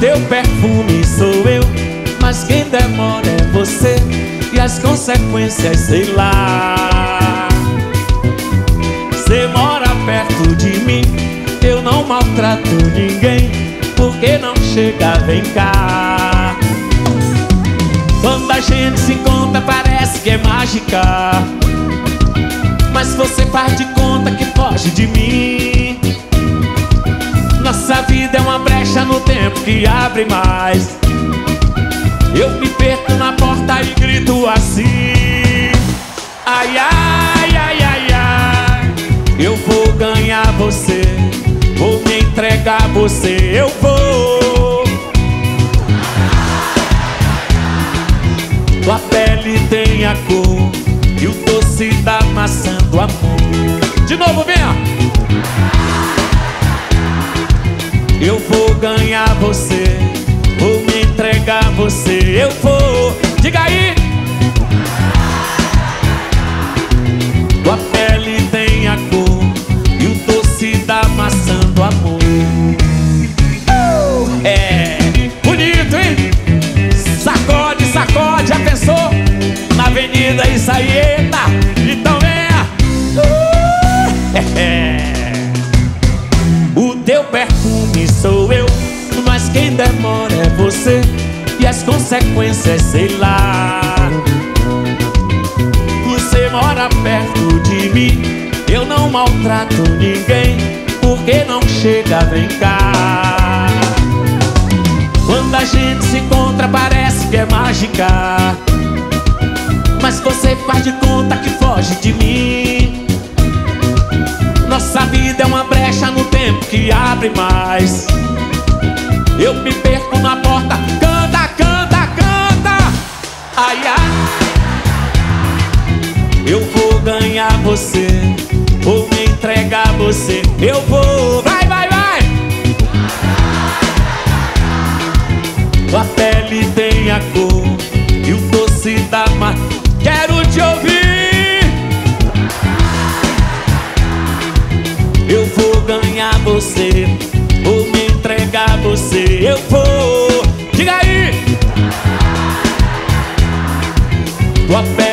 teu perfume sou eu, mas quem demora é você, e as consequências sei lá. Cê mora perto de mim, eu não maltrato ninguém, porque não chega, vem cá. Quando a gente se encontra parece que é mágica, mas você faz de conta que foge de mim. Nossa vida é uma brecha no tempo que abre mais. Eu me perco na porta e grito assim: ai, ai, ai, ai, ai. Eu vou ganhar você, vou me entregar a você, eu vou. Tua pele tem a cor e o doce da maçã do amor. De novo, venha! Eu vou ganhar você, vou me entregar a você, eu vou. Diga aí! Tua pele tem a cor e o doce da maçã do amor. É bonito, hein? Sacode, sacode, já pensou? Na avenida isso aí, eita! Então venha! O teu perfume sou eu, mas quem demora é você, e as consequências sei lá. Você mora perto de mim, eu não maltrato ninguém, porque não chega, vem cá. Quando a gente se encontra parece que é mágica, mas você faz de conta que foge de mim. Nossa vida é uma brecha no tempo que abre mais. Eu me perco na porta, canta, canta, canta. Ai, ai. Eu vou ganhar você, vou me entregar a você, eu vou. Vai, vai, vai. Tua pele tem a cor e o doce da maçã. Quero te ouvir. Eu vou ganhar você, vou me entregar a você, eu vou. Diga aí! Tua pele